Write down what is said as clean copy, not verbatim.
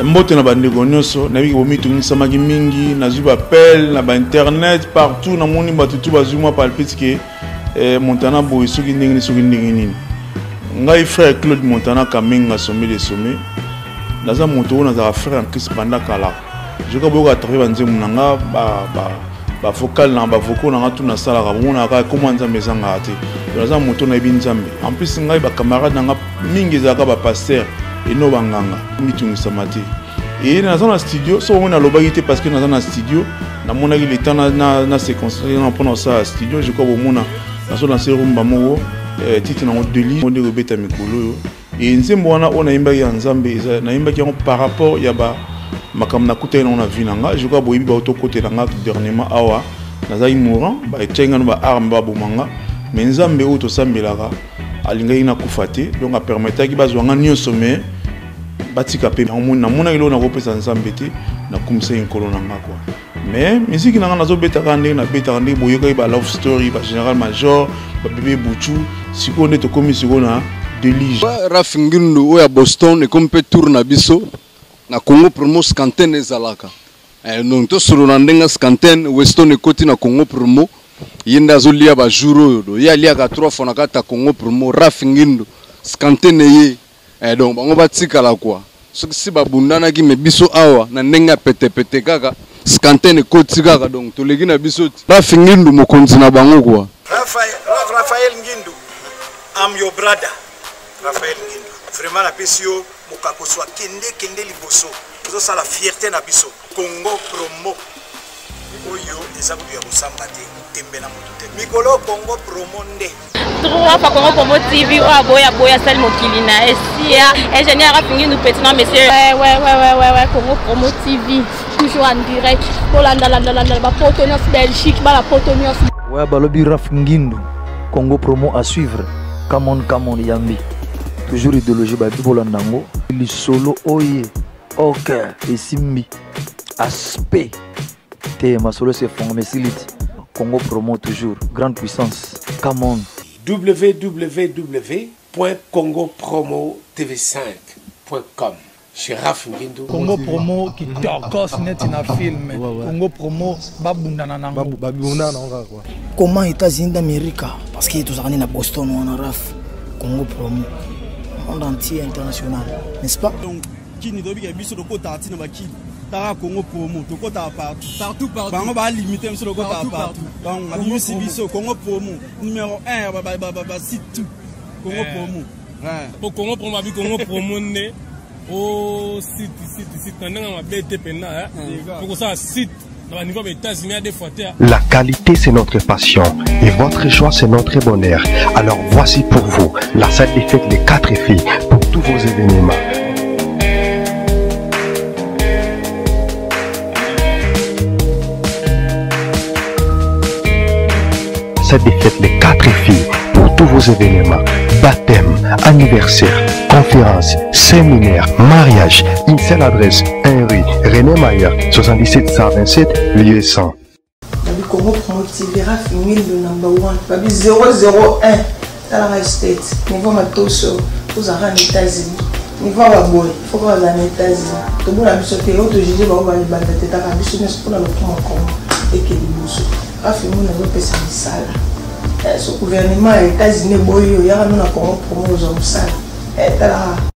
mbote na bandeko nyonso na biki bomi tungisamaki mingi na zuba appel na ba internet partout na moni batutu bazuma palpite ke Montana boy soki ndenge nini ngai frère Claude Montana Kamenga sommet des sommets naza moto na za frère en Christ pendant kala je ko boka travailler banze munanga ba vocal na ba vocaux na tout na sala ka mona ka comment nzambe zanga ate naza moto na binzambe en plus ngai ba camarade nga mingi zaka ba pasteur et no banganga mitungisa mate et naza na studio so on a lobaki parce que naza na studio na mona ki le temps na séquence na pendant ça studio je ko bomona nazo na serumba moko titi na deli on rebeta mikolo et nzembo wana ona imba ya nzambe na imba ki par rapport ya ba makam na kuta na vie nanga je crois boyimbi ba auto côté nanga dernièrement awa naza imorant ba etchenga no ba arme ba bomanga mais nzambe auto sambelaka alinga ina kufate donc a permettre ki bazwanga nyonso mais batika pe na mona ilo na kopesa nzambe te na kumisa inkolo nanga quoi mais musique nanga nazo betaka ndenge na betaka ndenge boyoka ba love story ba général major ba bébé Bouchou siko nde to komi siko na Delige Raf Ngindu oya Boston et comme peut tourner biso na Congo promo scanten ezalaka donc to solo na ndenga scanten Weston ekoti na Congo promo yenda zolia ba jour oyo ya lia ka 3 fois na kata Congo promo Raf Ngindu scanten ye donc bango batika la quoi soki si babundana ki me biso awa na ndenga pete kaka scanten ekoti kaka donc to legi na biso Raf Ngindu mokonzi na bango quoi Raphaël Ngindu, I'm your brother. Raphaël Ngindu. Vraiment la PCO, Mokako soit kende liboso. Nous avons la fierté na biso. Congo promo. Oyo ezabu ya busambate tembena mutute. Mikolo Congo promo nde. Trois fois Congo promo TV ou boya sel mokilina. Esia ingénieur Raphaël Ngindu petit non monsieur. Ouais Congo promo TV toujours en direct. Holanda ba Potonios Belgique, ba la Potonios. Ouais balobi Raphaël Ngindu. Congo promo à suivre. Come on Yambi. Toujours idéologie ba bibola nango. Li solo oye. Ok. Et simbi. Aspect. Te ma solo c'est fond mais siliti. Congo promo toujours. Grande puissance. Come on. www.congopromotv5.com. Chez Raf Ngindu. Congo promo qui torcos net na film. Congo promo babundana nango. Babundana nango quoi. Comment États-Unis d'Amérique parce que tous années à Boston on a Raf Congo promo monde entier international n'est-ce pas donc qui ni dobi ke biso ko tati na baki ta Congo promo to ko ta partout bango ba limiter biso ko ta partout donc ma biso Congo promo numéro 1 ba site tout Congo promo pour Congo promo abi Congo promo ne au site ndanga ma BT pena pour ça site. La qualité c'est notre passion et votre choix c'est notre bonheur. Alors voici pour vous la salle des fêtes des 4 filles pour tous vos événements. Salle des fêtes les 4 filles pour tous vos événements. Baptême, anniversaire, conférence, séminaire, mariage. Une seule adresse, 1 rue René Mayer, 77 127, lieu 100. Babi Congo Promo TV, Raf Ngindu number 1. Babi 001, Talara State. Niveau Matoso, vous avez en États-Unis. Niveau Baboy, il faut que vous ayez en États-Unis. Tout le monde a mis sur le terrain, tout le monde a mis sur le terrain, tout le monde a mis sur le Raf Ngindu n'a pas fait ça. Ce gouvernement des États-Unis, il y a un Congo Promo aux hommes sales.